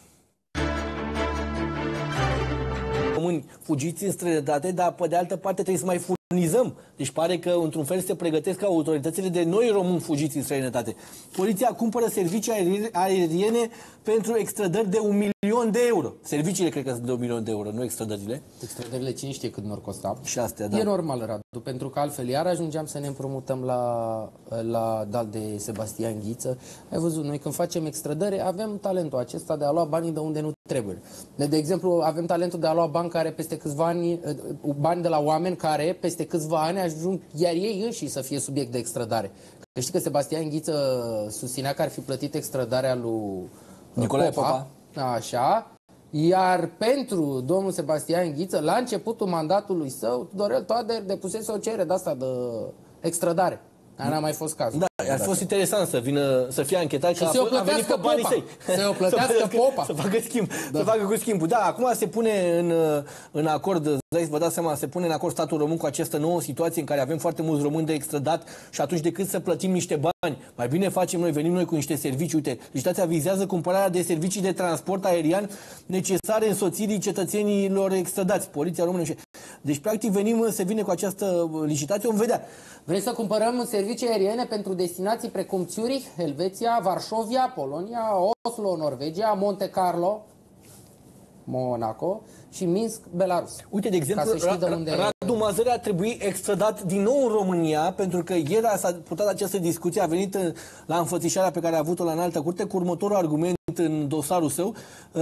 Români fugiți în străinătate, dar pe de altă parte trebuie să mai furnizăm. Deci pare că într-un fel se pregătesc autoritățile de noi români fugiți în străinătate. Poliția cumpără servicii aeriene pentru extrădări de 1 milion de euro. Serviciile cred că sunt de 1 milion de euro, nu extrădările. Extrădările cine știe cât n-or costa. Și astea, da. E normal, Radu, pentru că altfel iar ajungeam să ne împrumutăm la dal de Sebastian Ghiță. Ai văzut, noi când facem extrădări avem talentul acesta de a lua banii de unde nu trebuie. De exemplu, avem talentul de a lua bani care peste câțiva ani, bani de la oameni care peste câțiva ani ajung iar ei înși să fie subiect de extrădare. Că știi că Sebastian Ghiță susținea că ar fi plătit extrădarea lui Nicolae Popa. Așa. Iar pentru domnul Sebastian Ghiță, la începutul mandatului său, Tudorel Toader depusese o cerere de asta de extrădare. N-a mai fost cazul. Da, ar fost interesant să vină, să fie anchetat că a venit pe banii săi. Să o plătească Popa. Să facă schimb, să facă cu schimbul. Da, acum se pune în acord, vă dați seama, se pune în acord statul român cu această nouă situație în care avem foarte mulți români de extradat și atunci decât să plătim niște bani, mai bine facem noi, venim noi cu niște servicii. Uite, licitația vizează cumpărarea de servicii de transport aerian necesare însoțirii cetățenilor extradați. Poliția română. Deci, practic, se vine cu această licitație, vom vedea. Vrei să cumpărăm servicii aeriene pentru destinații precum Zurich, Elveția, Varșovia, Polonia, Oslo, Norvegia, Monte Carlo, Monaco și Minsk, Belarus. Uite, de exemplu, Radu Mazăre a trebuit extradat din nou în România, pentru că ieri s-a purtat această discuție, a venit la înfățișarea pe care a avut-o la înaltă curte cu următorul argument în dosarul său,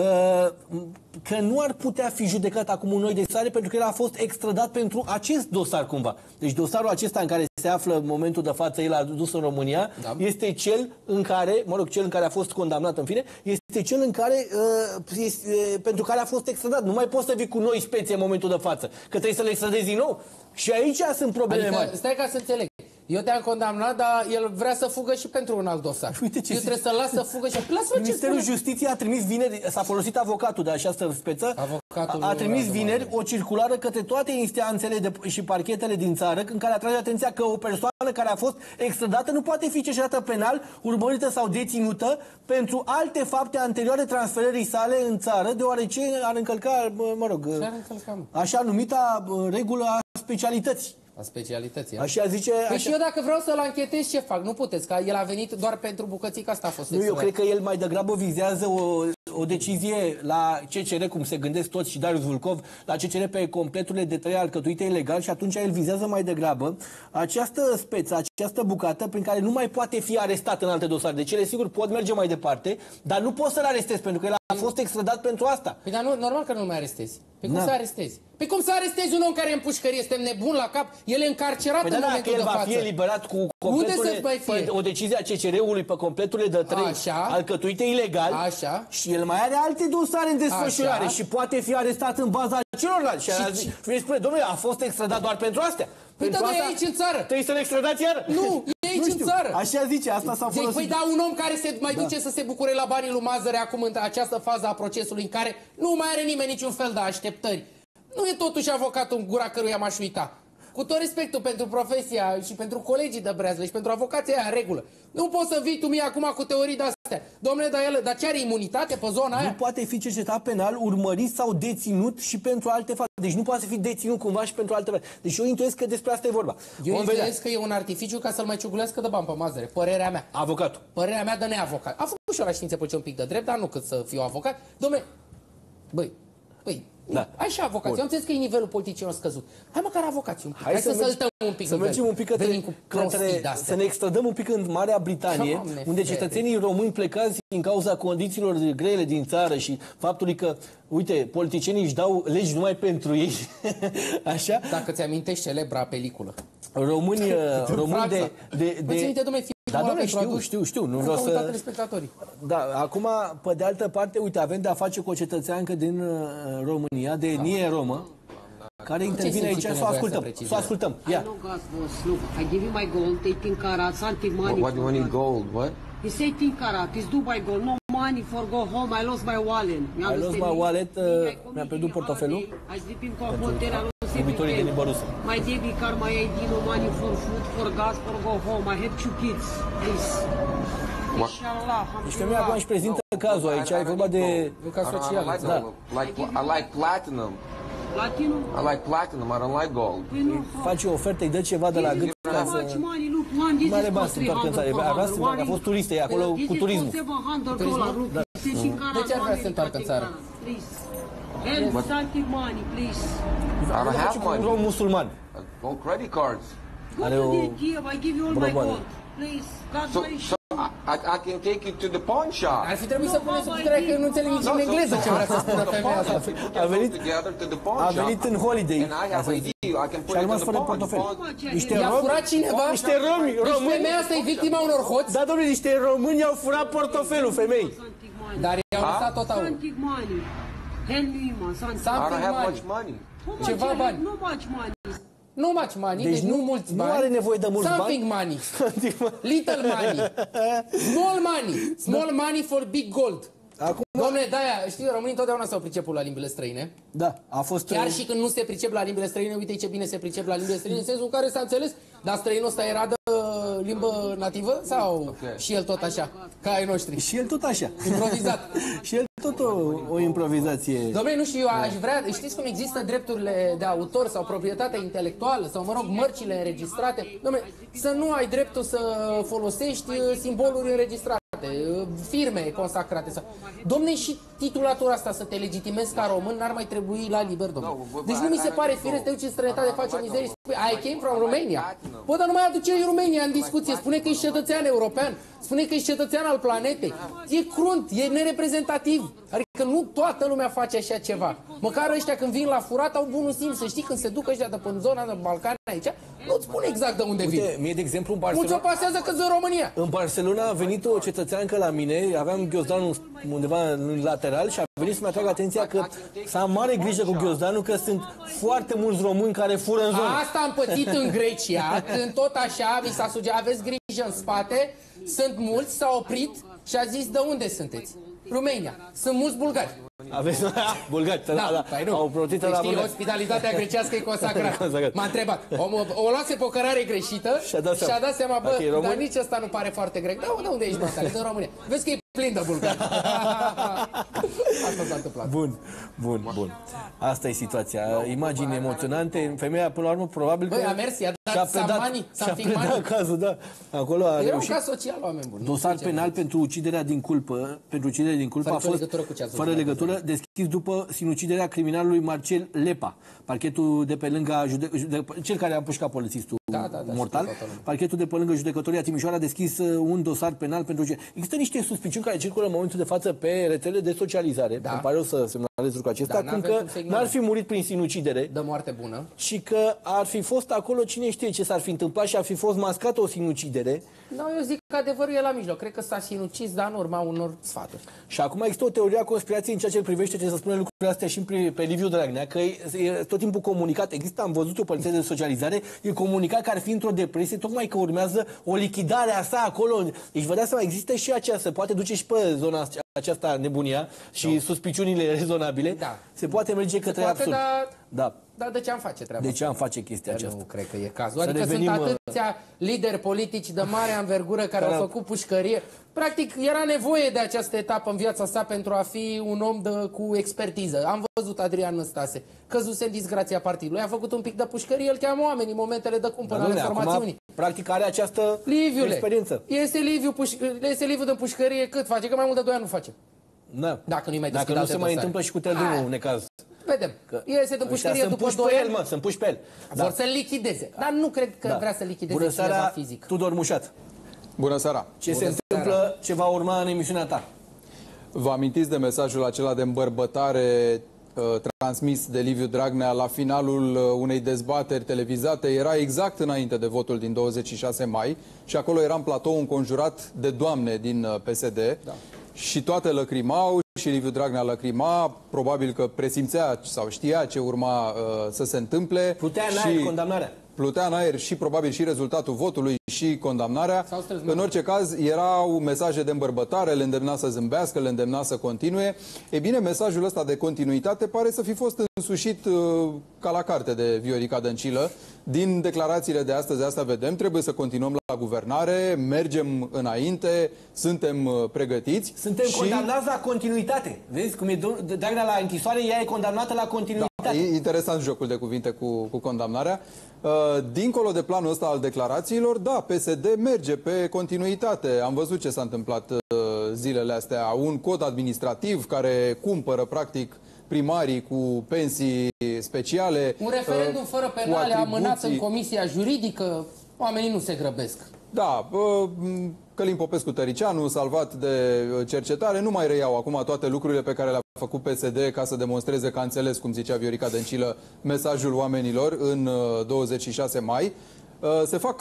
că nu ar putea fi judecat acum un noi de stare pentru că el a fost extradat pentru acest dosar cumva. Deci dosarul acesta în care se află în momentul de față, el a dus în România, este cel în care, cel în care a fost condamnat în fine, este cel în care, pentru care a fost extradat. Nu mai poți să vii cu noi spețe în momentul de față, că trebuie să le extradezi din nou. Și aici sunt probleme mari. Stai ca să înțeleg. Eu te-am condamnat, dar el vrea să fugă și pentru un alt dosar. Uite ce eu trebuie să las să fugă și... Ministerul Justiției a trimis vineri, s-a folosit avocatul de această speță, a trimis vineri o circulară către toate instanțele și parchetele din țară în care atrage atenția că o persoană care a fost extradată nu poate fi cercetată penal, urmărită sau deținută pentru alte fapte anterioare transferării sale în țară, deoarece ar încălca, așa numita regulă a specialității. A specialității. Așa zice. Păi și eu dacă vreau să-l anchetez, ce fac? Nu puteți, că el a venit doar pentru bucățica asta a fost. Nu, eu cred că el mai degrabă vizează o decizie la CCR, cum se gândesc toți și Darius Vulcov, la CCR pe completurile de tăiere alcătuite ilegal și atunci el vizează mai degrabă această speță, această bucată prin care nu mai poate fi arestat în alte dosare. Deci ele sigur pot merge mai departe, dar nu poți să-l arestezi pentru că el a fost extradat pentru asta. Păi dar nu, normal că nu mai arestezi. Păi cum să arestezi? Păi cum să arestezi un om care e în pușcărie? Suntem nebuni la cap? El e încarcerat în momentul de față. Va fi eliberat cu completurile, o decizie a CCR-ului pe completurile de 3 alcătuite ilegal. Așa. Și el mai are alte dosare în desfășurare și poate fi arestat în baza celorlalți. Și îmi spune, domnule, a fost extradat doar pentru astea. Păi da, e aici în țară. Trebuie să-l extradați iară. Nu, e aici în țară. Așa zice, asta s-a folosit. Păi da, un om care se mai duce să se bucure la banii lui Mazăre acum în această fază a procesului în care nu mai are nimeni niciun fel de așteptări. Nu e totuși avocatul în gura căruia m-aș uita. Cu tot respectul pentru profesia și pentru colegii de breazlă și pentru avocația aia în regulă. Nu poți să vii tu mie acum cu teorii de-astea. Dom'le, dar ce are imunitate pe zona aia? Nu poate fi cercetat penal, urmărit sau deținut și pentru alte fapte. Deci nu poate să fi deținut cumva și pentru alte fapte. Deci eu intuiesc că despre asta e vorba. Eu intuiesc că e un artificiu ca să-l mai ciugulească de bani pe Mazăre. Părerea mea. Avocatul. Părerea mea de neavocat. A făcut și o la științe pe ce un pic de drept, dar nu cât să fiu avocat. Dom'le, băi, da. Așa avocații. Eu am înțeles că e nivelul politicilor scăzut. Hai măcar avocații un pic. Hai să săltăm un pic. Să mergem un pic către să ne extradăm un pic în Marea Britanie, unde cetățenii români plecați din cauza condițiilor grele din țară și faptului că, uite, politicienii își dau legi numai pentru ei. Așa? Dacă ți amintești celebra peliculă. Români de ține-te, dom'le, da, dom'le, știu, nu vreau să... Da, acum, pe de altă parte, uite, avem de-a face cu o cetățeancă din România, de etnie romă, care intervine aici, să o ascultăm. I know God's boss. Look, I give you my gold, 18 carats, anti-money. What do you need gold? What? It's 18 carats, it's Dubai gold, no money for go home, I lost my wallet. I lost my wallet, mi-am pierdut portofelul. I sleep in hotel, I lost everything. De limba rusă. My debit card, my ID, no money for food, for gas, for go home. I have 2 kids, please. Deci femeia acum își prezintă cazul aici, e vorba de caz social. I like platinum. Platinum? I like platinum, I don't like gold. Face o ofertă, îi dă ceva de la gât ca să... Nu are bani să întoarcă în țară. A fost turistă, e acolo cu turismul. De ce ar vrea să se întoarcă în țară? I don't have money. Un musulman. All credit cards. Are o broboană. So I can take you to the pawn shop. Ar fi trebuit să puneți subtitrare că nu înțeleg nici în engleză ce vrea să spună femeia asta. A venit în holiday. Și a rămas fără portofel. I-a furat cineva? Niște romi. Deci femeia asta e victima unor hoți? Da, domnule, niște români i-au furat portofelul femei. Dar i-au lăsat tot aur. Something money. Ceva bani. No much money, deci nu mulți bani. Nu are nevoie de mulți bani. Something money. Little money. Small money. Small money for big gold. Dom'le, de-aia, știi, românii întotdeauna s-au priceput la limbile străine. Da, a fost... Chiar și când nu se pricep la limbile străine, uite ce bine se pricep la limbile străine, în sensul în care s-a înțeles, dar străinul ăsta era de limbă nativă sau și el tot așa, ca ai noștri? Și el tot așa. Improvizat. Și el tot o improvizație. Dom'le, nu știu, eu aș vrea, știți cum există drepturile de autor sau proprietatea intelectuală sau, mă rog, mărcile înregistrate? Dom'le, să nu ai dreptul să folosești simboluri înregistrate, firme consacrate. Dom'le, și titulatura asta să te legitimezi ca român n-ar mai trebui la liber, domnule. Deci nu mi se pare firesc să te duci în străinătate, faci o mizerie și spui I came from Romania. Bă, dar nu mai aduce România în discuție. Spune că ești cetățean european. Spune că ești cetățean al planetei. E crunt, e nereprezentativ. Adică nu toată lumea face așa ceva. Măcar ăștia când vin la furat au bunul simț. Să știi, când se duc ăștia de pe zona de Balcani aici, nu-ți spune exact de unde vin. Mie, de exemplu, în Barcelona... Mulți o pasează că în România. În Barcelona a venit o cetățeancă la mine, aveam ghiozdanul undeva în lateral și a venit să-mi atragă atenția că să am mare grijă cu ghiozdanul, că sunt foarte mulți români care fură în zonă. Asta am pățit în Grecia, când tot așa mi s-a sugerat, aveți grijă în spate, sunt mulți, s-a oprit și a zis de unde sunteți? România. Sunt mulți bulgari. Aveți bulgari, da, au protit la bulgari. Ospitalitatea grecească e consacrată. M-a întrebat. O luase pe o cărare greșită și a dat seama, bă, dar nici ăsta nu pare foarte grec. Da, de unde ești, mă, din România? Vezi că e plin de bulgari. Asta s-a întâmplat. Bun. Asta e situația. Imagini emoționante. Femeia, până la urmă, probabil că... Băi, a mers, i-a dat și-a predat cazul, da. Acolo a Era reușit. un caz social, oameni buni. Dosar penal pentru uciderea din culpă, a fost fără legătură, deschis după sinuciderea criminalului Marcel Lepa. Parchetul de pe lângă cel care a împușcat polițistul mortal. Parchetul de pe lângă Judecătoria Timișoara a deschis un dosar penal pentru... Există niște suspiciuni care circulă în momentul de față pe rețele de socializare. Îmi pare rău să semnalez lucrul acesta, cum că n-ar fi murit prin sinucidere. De moarte bună. Și că ar fi fost acolo, cine știe ce s-ar fi întâmplat și ar fi fost mascată o sinucidere. Nu, eu zic că adevărul e la mijloc. Cred că s-a sinucis, dar în urma unor sfaturi. Și acum există o teorie a conspirației în ceea ce privește ce să spune lucrurile astea și pe Liviu Dragnea, că e tot timpul comunicat. Există, am văzut o părțire de socializare, e comunicat că ar fi într-o depresie, tocmai că urmează o lichidare a sa acolo. Deci vă dați seama, există și aceea, se poate duce și pe zona aceasta nebunia și suspiciunile rezonabile. Da. Se poate merge către absurd. Dar de ce am face treaba? De ce am face chestia aceasta? Nu cred că e cazul. Adică sunt atâția lideri politici de mare anvergură care au făcut pușcărie. Practic, era nevoie de această etapă în viața sa pentru a fi un om cu expertiză. Am văzut Adrian Năstase, căzuse în disgrația partidului, a făcut un pic de pușcărie, îl cheamă oamenii în momentele de cumpăr ale formațiunii. Practic are această experiență. Este Liviu de pușcărie cât face? Că mai mult de 2 ani nu face. Da. Dacă nu-i mai Dacă nu se mai întâmplă și cu Tărdumul, în necaz. Vedem. Iese de pușcărie după 2 ani. Să-mi puși pe el. Vor să-l lichideze. Dar nu cred că vrea să lichideze cineva fizic. Tudor Mușat. Bună seara. Ce se întâmplă, ce va urma în emisiunea ta? Vă amintiți de mesajul acela de îmbărbătare transmis de Liviu Dragnea la finalul unei dezbateri televizate? Era exact înainte de votul din 26 mai și acolo era în platou înconjurat de doamne din PSD și toate lăcrimau și Liviu Dragnea lăcrima, probabil că presimțea sau știa ce urma să se întâmple. Plutea în aer condamnarea. Plutea în aer și probabil și rezultatul votului și condamnarea. În orice caz, erau mesaje de îmbărbătare, le îndemna să zâmbească, le îndemna să continue. E bine, mesajul ăsta de continuitate pare să fi fost însușit ca la carte de Viorica Dăncilă. Din declarațiile de astăzi, asta vedem, trebuie să continuăm la guvernare, mergem înainte, suntem pregătiți. Suntem condamnați la continuitate. Vezi cum e Dragnea la închisoare, ea e condamnată la continuitate. Da, e interesant jocul de cuvinte cu condamnarea. Dincolo de planul ăsta al declarațiilor, da, PSD merge pe continuitate. Am văzut ce s-a întâmplat zilele astea. Un cod administrativ care cumpără, practic, primarii cu pensii speciale. Un referendum fără penale amânat în comisia juridică. Oamenii nu se grăbesc. Da, Călin Popescu-Tăricianu, salvat de cercetare, nu mai reiau acum toate lucrurile pe care le-a făcut PSD ca să demonstreze că a înțeles, cum zicea Viorica Dăncilă, mesajul oamenilor în 26 mai. Se fac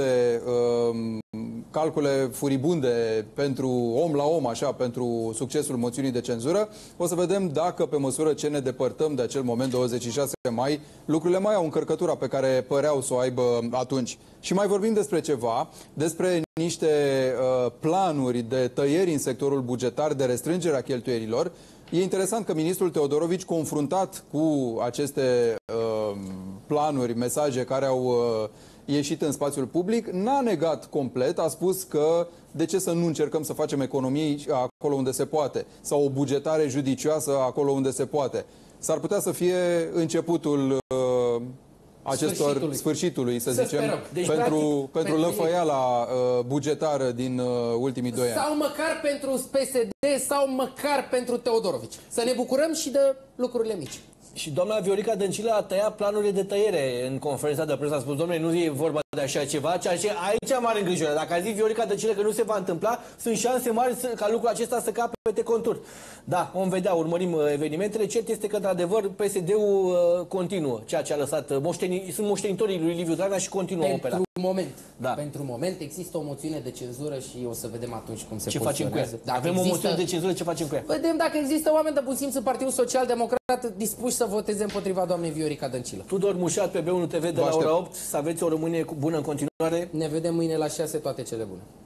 calcule furibunde pentru om la om, așa, pentru succesul moțiunii de cenzură. O să vedem dacă, pe măsură ce ne depărtăm de acel moment, 26 mai, lucrurile mai au încărcătura pe care păreau să o aibă atunci. Și mai vorbim despre ceva, despre niște planuri de tăieri în sectorul bugetar, de restrângerea cheltuielilor. E interesant că ministrul Teodorovici, confruntat cu aceste planuri, mesaje care au ieșit în spațiul public, n-a negat complet, a spus că de ce să nu încercăm să facem economii acolo unde se poate, sau o bugetare judicioasă acolo unde se poate. S-ar putea să fie începutul sfârșitului, să zicem, deci, pentru lăfăiala bugetară din ultimii 2 ani. Sau măcar pentru PSD, sau măcar pentru Teodorovici. Să ne bucurăm și de lucrurile mici. Și doamna Viorica Dăncilă a tăiat planurile de tăiere în conferința de presă. A spus, domnule, nu e vorba de așa ceva, ceea ce aici mare îngrijorare. Dacă a zis Viorica Dăncilă că nu se va întâmpla, sunt șanse mari ca lucrul acesta să capete contur. Da, vom vedea, urmărim evenimentele. Cert este că, într-adevăr, PSD-ul continuă ceea ce a lăsat. Sunt moștenitorii lui Liviu Dragnea și continuă opera. Pentru moment există o moțiune de cenzură și o să vedem atunci cum se facem cu ea. Avem o moțiune de cenzură, ce facem cu ea? Vedem dacă există oameni de bun simț în Partidul Social Democrat dispuși să voteze împotriva doamnei Viorica Dăncilă. Tudor Mușat pe B1 TV de la ora 8. Să aveți o Românie bună în continuare. Ne vedem mâine la 6. Toate cele bune.